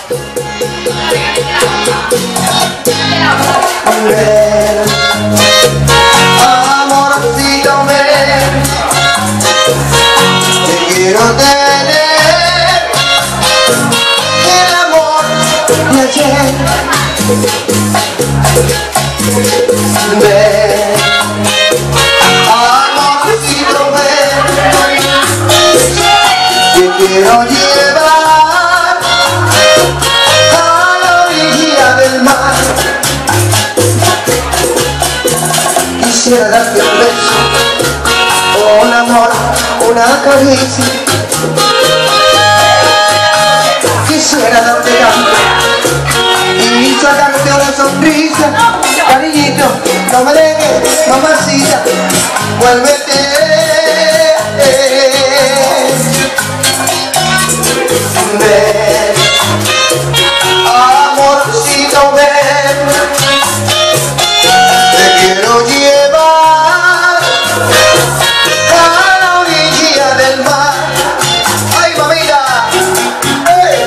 Ven, amorcito, ven, te quiero tener el amor de ayer. Ven, amorcito, ven, te quiero llevar a la orilla del mar. Quisiera darte un beso, un amor, una caricia. Quisiera darte canto y sacarte una sonrisa. Cariñito, no me dejes, mamacita, vuélvete. Ven, amorcito, ven, te quiero llevar a la orilla del mar. ¡Ay, mamita! ¡Hey!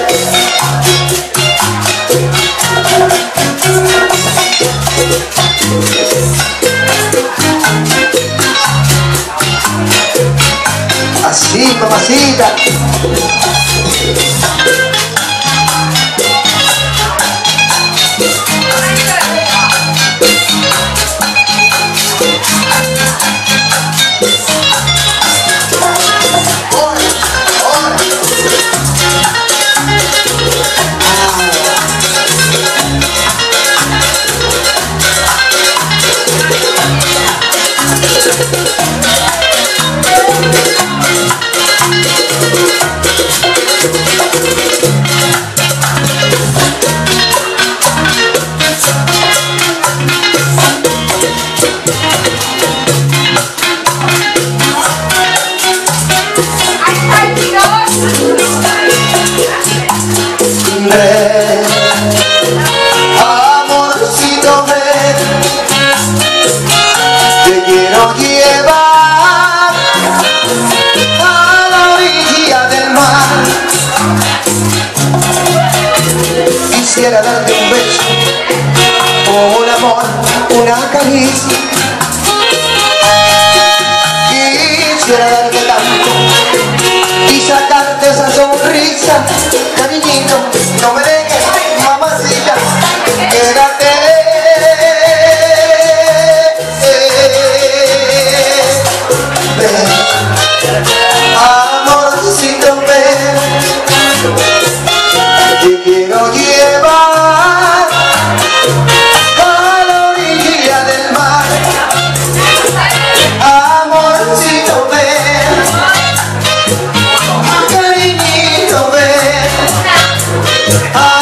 Así, mamacita. Ven, amorcito, ven, te quiero llevar a la orilla del mar. Quisiera darte un beso, un amor, una caricia. Quisiera darte tanto y sacarte esa sonrisa. Cariñito, no me dejes, mamacita, quédate. Ven, amorcito, ven, te quiero llevar a la orilla del mar. Amorcito, ven, cariñito, ven.